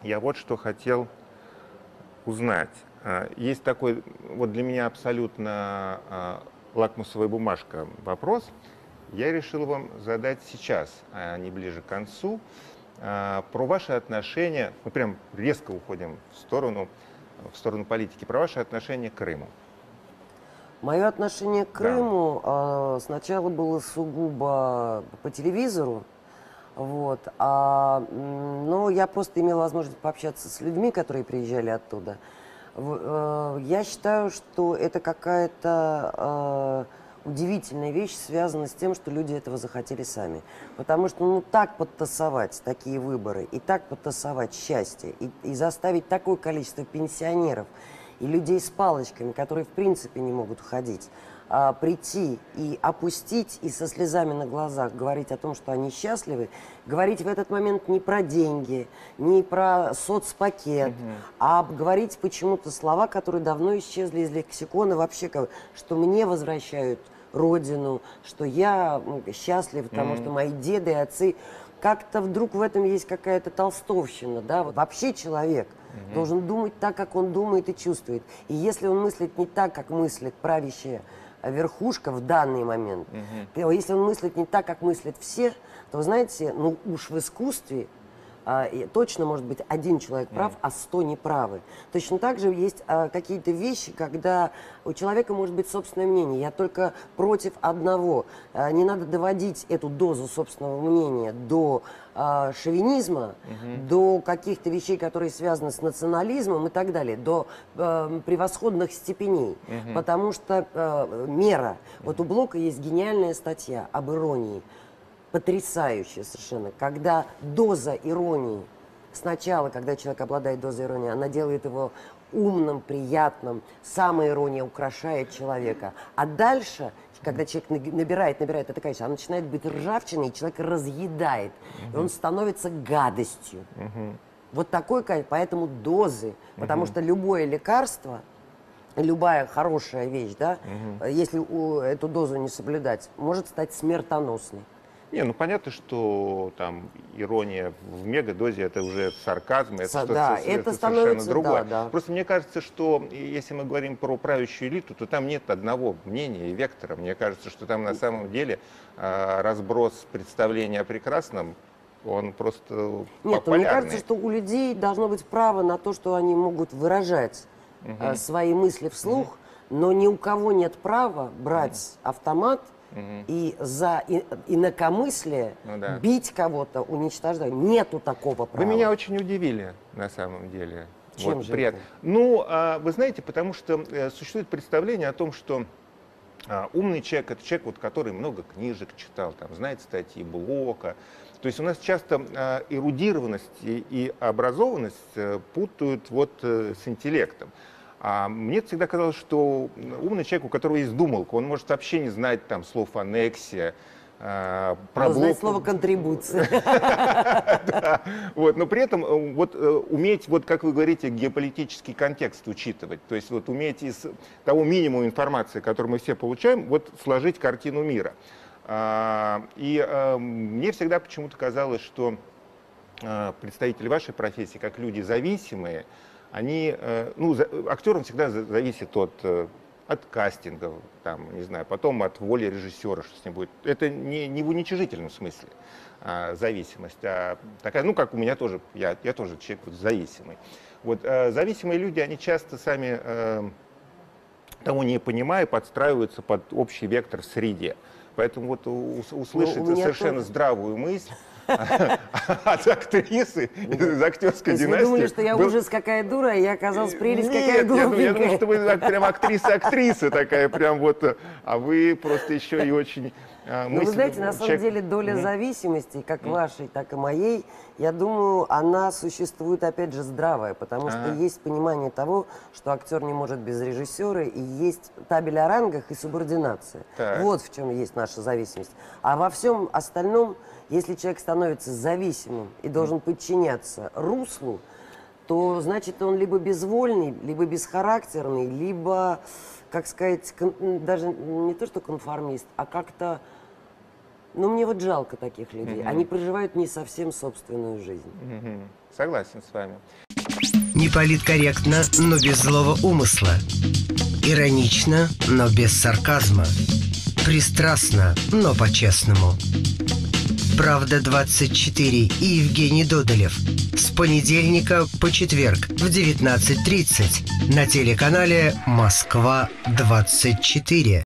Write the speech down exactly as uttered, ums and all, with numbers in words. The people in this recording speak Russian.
я вот что хотел узнать. Есть такой, вот для меня абсолютно лакмусовая бумажка вопрос. Я решил вам задать сейчас, а не ближе к концу, про ваши отношения, мы прям резко уходим в сторону, в сторону политики, про ваши отношения к Крыму. Мое отношение к Крыму да. сначала было сугубо по телевизору, вот, а, но я просто имела возможность пообщаться с людьми, которые приезжали оттуда. Я считаю, что это какая-то удивительная вещь, связанная с тем, что люди этого захотели сами. Потому что ну так подтасовать такие выборы, и так подтасовать счастье, и, и заставить такое количество пенсионеров и людей с палочками, которые в принципе не могут уходить, а, прийти и опустить, и со слезами на глазах говорить о том, что они счастливы, говорить в этот момент не про деньги, не про соцпакет, угу. а говорить почему-то слова, которые давно исчезли из лексикона, вообще, что мне возвращают родину, что я счастлив, потому mm-hmm. что мои деды и отцы, как-то вдруг в этом есть какая-то толстовщина, да, вот вообще человек mm-hmm. должен думать так, как он думает и чувствует, и если он мыслит не так, как мыслит правящая верхушка в данный момент, mm-hmm. если он мыслит не так, как мыслят все, то, вы знаете, ну уж в искусстве А, точно может быть один человек прав, mm. а сто неправы. Точно так же есть а, какие-то вещи, когда у человека может быть собственное мнение. Я только против одного. А, не надо доводить эту дозу собственного мнения до а, шовинизма, mm-hmm. до каких-то вещей, которые связаны с национализмом и так далее, до а, превосходных степеней. Mm-hmm. Потому что а, мера. Mm-hmm. Вот у Блока есть гениальная статья об иронии. Потрясающая совершенно, когда доза иронии, сначала, когда человек обладает дозой иронии, она делает его умным, приятным, самая ирония украшает человека. А дальше, когда человек набирает, набирает это количество, она начинает быть ржавчиной, и человек разъедает, uh-huh. и он становится гадостью. Uh-huh. Вот такой, поэтому дозы, uh-huh. потому что любое лекарство, любая хорошая вещь, да, uh-huh. если у, эту дозу не соблюдать, может стать смертоносной. Не, ну понятно, что там ирония в мегадозе это уже сарказм, это что-то да, это совершенно другое. Да, да. Просто мне кажется, что если мы говорим про правящую элиту, то там нет одного мнения и вектора. Мне кажется, что там на самом деле э, разброс представления о прекрасном, он просто Нет, популярный. Мне кажется, что у людей должно быть право на то, что они могут выражать угу. э, свои мысли вслух, угу. но ни у кого нет права брать угу. автомат Угу. и за инакомыслие ну, да. бить кого-то, уничтожать. Нету такого права. Вы меня очень удивили, на самом деле. Чем вот, же приятно. это? Ну, а, вы знаете, потому что э, существует представление о том, что а, умный человек — это человек, вот, который много книжек читал, там, знает статьи Блока. То есть у нас часто а, эрудированность и, и образованность а, путают вот, а, с интеллектом. А мне всегда казалось, что умный человек, у которого есть думалка, он может вообще не знать там слов аннексия, э, про Блок. Знать слово контрибуция. Вот, но при этом вот уметь, вот как вы говорите, геополитический контекст учитывать, то есть вот уметь из того минимума информации, которую мы все получаем, вот сложить картину мира. И мне всегда почему-то казалось, что представители вашей профессии, как люди зависимые, они, ну, актерам всегда зависит от, от кастингов, там, не знаю, потом от воли режиссера, что с ним будет. Это не, не в уничижительном смысле а, зависимость, а такая, ну, как у меня тоже, я, я тоже человек вот, зависимый. Вот, а, зависимые люди, они часто сами, а, того не понимая, подстраиваются под общий вектор в среде. Поэтому вот услышать ну, совершенно тоже... здравую мысль от актрисы из актерской династии. Вы думали, что я был... ужас какая дура, а я оказалась прелесть Нет, какая дура. Я, я думаю, что вы прям актриса-актриса такая, прям вот, а вы просто еще и очень... Ну, вы знаете, на самом деле доля mm-hmm. зависимости, как mm-hmm. вашей, так и моей, я думаю, она существует, опять же, здравая, потому что ага. есть понимание того, что актер не может без режиссера, и есть табель о рангах и субординация. Так. Вот в чем есть наша зависимость. А во всем остальном, если человек становится зависимым и должен mm-hmm. подчиняться руслу, то, значит, он либо безвольный, либо бесхарактерный, либо, как сказать, кон- даже не то, что конформист, а как-то Ну, мне вот жалко таких людей. Мгм. Они проживают не совсем собственную жизнь. Мгм. Согласен с вами. Не политкорректно, но без злого умысла. Иронично, но без сарказма. Пристрастно, но по-честному. «Правда двадцать четыре» и Евгений Додолев. С понедельника по четверг в девятнадцать тридцать на телеканале «Москва двадцать четыре».